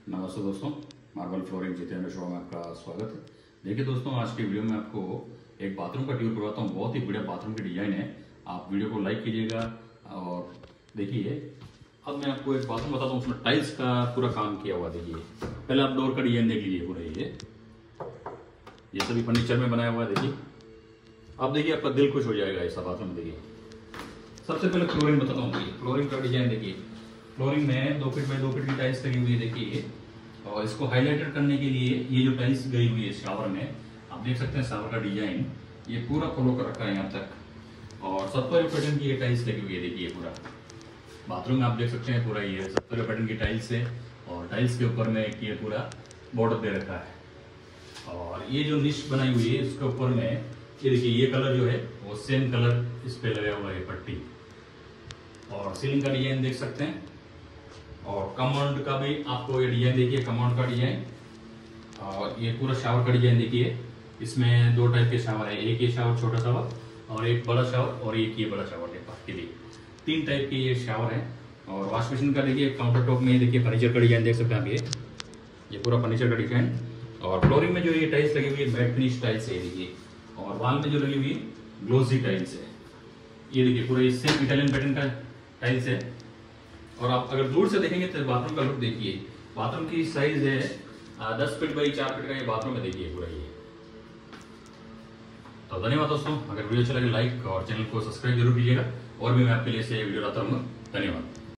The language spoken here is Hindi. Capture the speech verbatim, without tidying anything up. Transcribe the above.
नमस्ते दोस्तों, मार्बल फ्लोरिंग जितेंद्र शो में आपका स्वागत है। देखिए दोस्तों, आज की वीडियो में आपको एक बाथरूम का टूर करवाता हूँ। बहुत ही बढ़िया बाथरूम की डिजाइन है। आप वीडियो को लाइक कीजिएगा और देखिए। अब मैं आपको एक बाथरूम बताता हूँ, उसमें टाइल्स का पूरा काम किया हुआ। देखिए, पहले आप डोर का डिजाइन देख लीजिए पूरा। ये ये सभी फर्नीचर में बनाया हुआ है। देखिए, अब देखिए आपका दिल खुश हो जाएगा ऐसा बाथरूम। देखिए, सबसे पहले फ्लोरिंग बताता हूँ। देखिए, फ्लोरिंग का डिजाइन देखिए। फ्लोरिंग में दो फीट बाई दो फीट की टाइल्स लगी हुई है। देखिए, और इसको हाईलाइटेड करने के लिए ये जो टाइल्स गई हुई है शावर में, आप देख सकते हैं शावर का डिजाइन ये पूरा फॉलो कर रखा है यहाँ तक। और सत्तर पैटर्न की ये टाइल्स लगी हुई है। देखिए, पूरा बाथरूम में आप देख सकते हैं पूरा ये सत्तर पैटर्न की टाइल्स है। और टाइल्स के ऊपर में एक ये पूरा बॉर्डर दे रखा है। और ये जो निश बनाई हुई है इसके ऊपर में ये देखिए, ये कलर जो है वो सेम कलर इस पे लगा हुआ है, पट्टी। और सीलिंग का डिजाइन देख सकते हैं। और कमांड का भी आपको ये डिजाइन देखिए, कमांड का डिजाइन। और ये पूरा शावर का डिजाइन देखिए। इसमें दो टाइप के शावर है, एक ये शावर छोटा शावर और एक बड़ा शावर और एक ये बड़ा शावर के लिए तीन टाइप के ये शावर है। और वॉश बेसिन का देखिए, काउंटर टॉप में देखिए फर्नीचर का डिजाइन देख सकते हैं आप। ये ये पूरा फर्नीचर का डिजाइन। और फ्लोरिंग में जो ये टाइल्स लगी हुई है मैट फिनिश टाइल्स है। देखिए, और वॉल में जो लगी हुई है ग्लोसी टाइल्स है। ये देखिए, पूरा ये सेम इटालियन पैटर्न का टाइल्स है। और आप अगर दूर से देखेंगे तो बाथरूम का लुक देखिए। बाथरूम की साइज है दस फीट बाई चार फीट का ये बाथरूम है। देखिए पूरा ये। तो धन्यवाद दोस्तों, अगर वीडियो अच्छा लगे लाइक और चैनल को सब्सक्राइब जरूर कीजिएगा। और भी मैं आपके लिए से वीडियो लाता रहूंगा। धन्यवाद।